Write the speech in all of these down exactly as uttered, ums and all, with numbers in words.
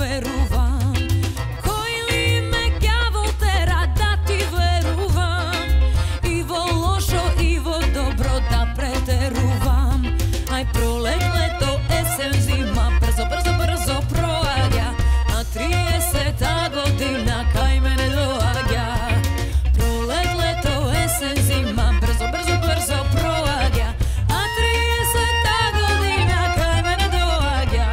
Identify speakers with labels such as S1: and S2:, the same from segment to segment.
S1: verúvam. Koji me đavo tera da ti veruvam. Ivo lošo, Ivo dobro da preteruvam. Aj prolet leto, esen, zima, brzo, brzo, brzo proađa. A trijeseta godina kaj mene doađa. Prolet leto, esen, zima, brzo, brzo, brzo proađa. A trijeseta godina kaj mene doađa.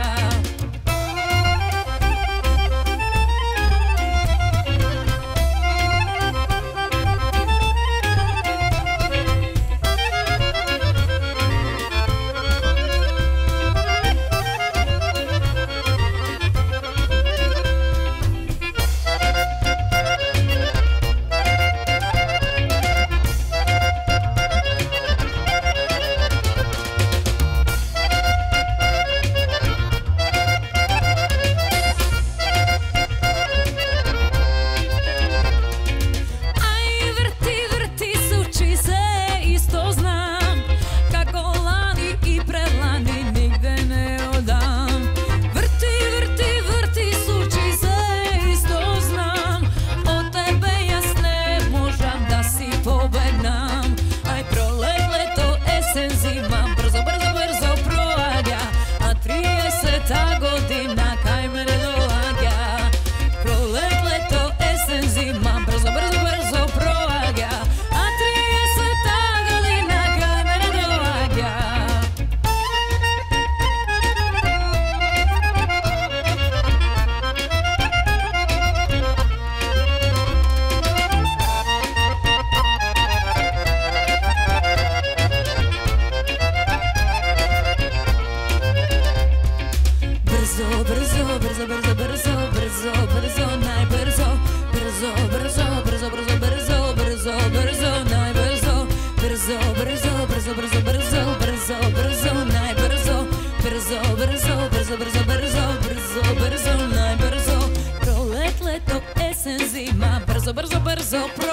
S1: Brzo, brzo, brzo, brzo, brzo, brzo, najbrzo. Brzo, brzo, brzo, brzo, brzo, brzo, brzo, najbrzo. Brzo, brzo, brzo, brzo, brzo, brzo, brzo, najbrzo. Brzo, brzo, brzo, brzo, brzo, brzo, brzo, najbrzo. Prolet leto, esen, zima, brzo, brzo, brzo,